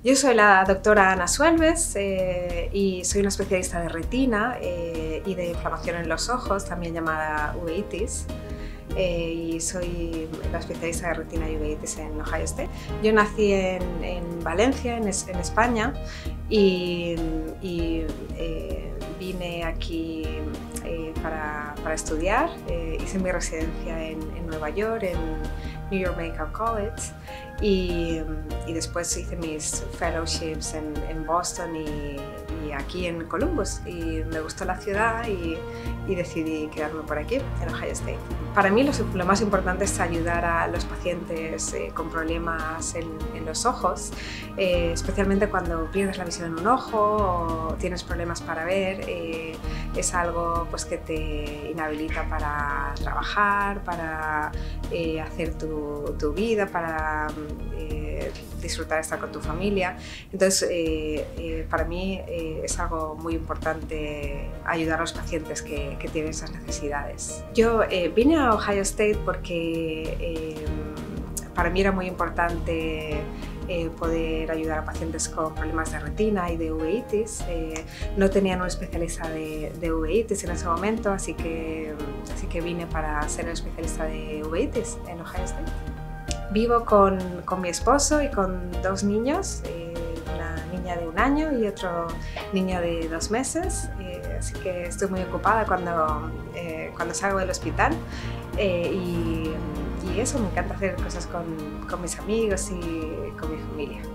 Yo soy la doctora Ana Suelves y soy una especialista de retina y de inflamación en los ojos, también llamada uveitis. Y soy la especialista de retina y uveitis en Ohio State. Yo nací en Valencia, en España, y vine aquí para estudiar. Hice mi residencia en Nueva York, en New York Medical College, y después hice mis fellowships en Boston y aquí en Columbus, y me gustó la ciudad y decidí quedarme por aquí, en Ohio State. Para mí lo más importante es ayudar a los pacientes con problemas en los ojos, especialmente cuando pierdes la visión en un ojo o tienes problemas para ver. Es algo pues, que te inhabilita para trabajar, para hacer tu vida, para disfrutar de estar con tu familia. Entonces, para mí es algo muy importante ayudar a los pacientes que tienen esas necesidades. Yo vine a Ohio State porque para mí era muy importante poder ayudar a pacientes con problemas de retina y de uveitis. No tenían un especialista de uveitis en ese momento, así que vine para ser el especialista de uveitis en Ohio State. Vivo con mi esposo y con dos niños, una niña de 1 año y otro niño de 2 meses, así que estoy muy ocupada cuando salgo del hospital. Y eso, me encanta hacer cosas con mis amigos y con mi familia.